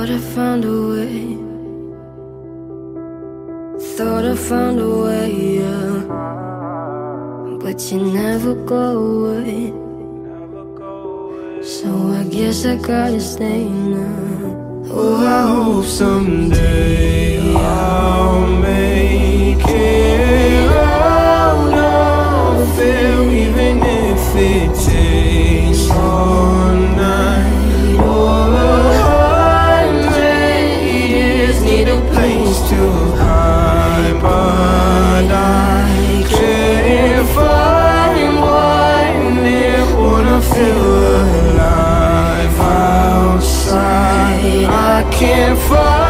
Thought I found a way. Thought I found a way, yeah. But you never go away. So I guess I gotta stay now. Oh, I hope someday I'll make it out of it, even if it takes all night or 100 years. Need a place to hide, but I can't find one that wanna feel alive outside. I can't find